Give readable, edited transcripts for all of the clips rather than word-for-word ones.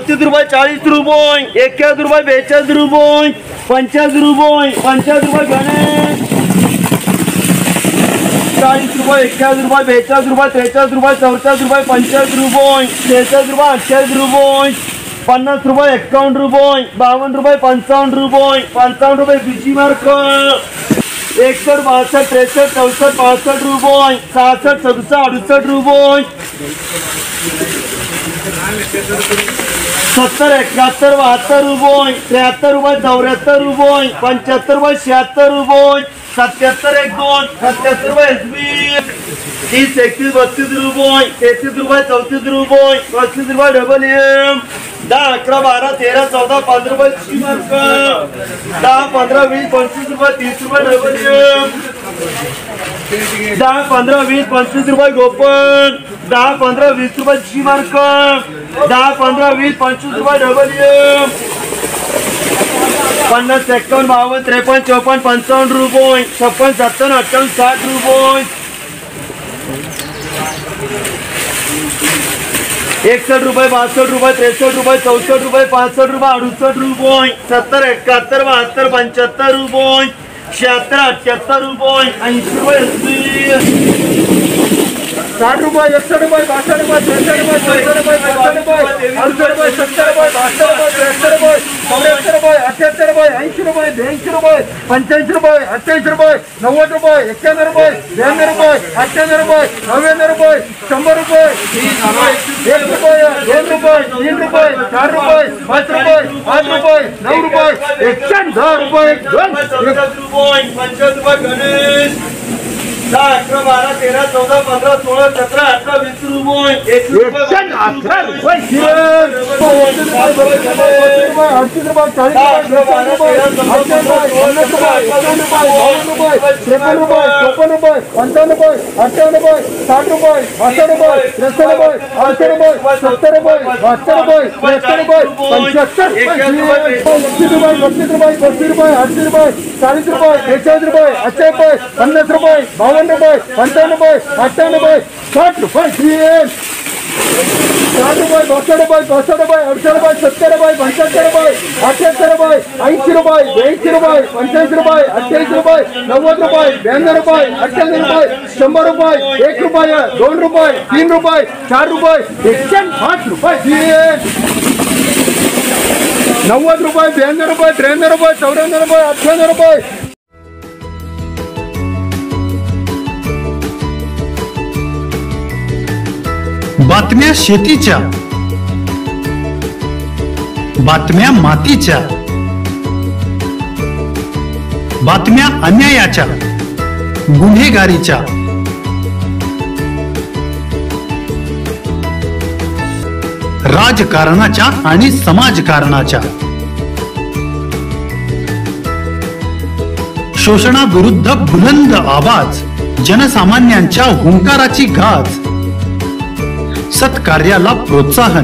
रुपये 40 रुपये 41 रुपये 42 रुपये 85 रुपये 85 रुपये गणेश 40 रुपये 41 रुपये 42 रुपये 43 रुपये 44 रुपये 45 रुपये 46 रुपये 28 रुपये 50 रुपये 51 रुपये 52 रुपये 55 रुपये 55 रुपये बीजी मार्क 61 62 63 64 65 रुपये 66 67 68 रुपये 70 71 72 रुपये 73 रुपये 74 रुपये 75 रुपये 76 रुपये 77 12 77 रुपये एसबी 30 31 32 रुपये 33 रुपये 34 रुपये 35 रुपये डबल एम 10 11 12 13 14 15 रुपये 10 15 20 25 रुपये 30 रुपये डबल एम 10 15 20 25 रुपये गोपन 10 15 20 रुपये जी मार्क 10 15 20 25 रुपये डबल एम 50 51 52 53 54 55 रुपये 56 57 58 60 रुपये 61 रुपये 62 रुपये 63 रुपये 64 रुपये 65 रुपये 68 रुपये 70 71 72 75 रुपये 76 78 रुपये 80 रुपये 60 रुपये 61 रुपये 62 रुपये 63 रुपये 64 रुपये 65 रुपये 68 रुपये 70 रुपये 72 रुपये 73 रुपये 74 रुपये 78 रुपये 80 रुपये 82 रुपये 85 रुपये 28 रुपये 90 रुपये 91 रुपये 92 रुपये 98 रुपये 99 रुपये 100 रुपये 1 रुपये 2 रुपये 3 रुपये 4 रुपये 5 रुपये 8 रुपये 9 रुपये 110 रुपये 50 रुपये 50 रुपये गणेश 10 11 12 13 14 15 16 17 18 20 रुपये 118 रुपये 52 रुपये 55 रुपये 58 रुपये 60 रुपये 60 रुपये 62 रुपये 63 रुपये 68 रुपये 70 रुपये 75 रुपये 78 रुपये 80 रुपये 82 रुपये 85 रुपये 28 रुपये 90 रुपये 92 रुपये 98 रुपये 100 रुपये 1 रुपये 2 रुपये 3 रुपये 4 रुपये 105 रुपये 90 रुपये 92 रुपये 93 रुपये 94 रुपये 98 रुपये बातम्या शेतीच्या, बातम्या मातीच्या, बातम्या अन्यायाच्या, गुन्हेगारीच्या, राजकारणाच्या आणि समाजकारणाच्या, शोषणाविरुद्ध बुलंद आवाज, जनसामान्यांच्या हुंकाराची गाज, सत्कार्याला प्रोत्साहन,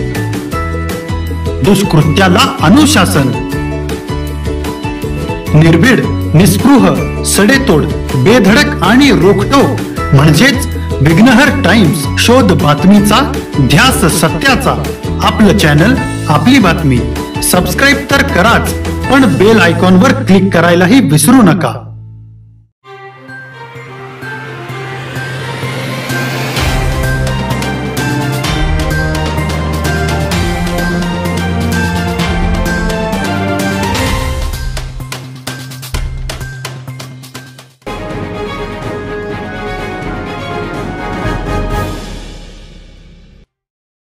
दुष्कृत्याला अनुशासन, निर्भीड, निस्पृह, सडेतोड, बेधडक आणि रोखटोक म्हणजेच विघ्नहर टाइम्स. शोध बातमीचा, ध्यास सत्याचा. आपलं चॅनल, आपली बातमी. सबस्क्राईब तर कराच, पण बेल आयकॉनवर क्लिक करायलाही विसरू नका.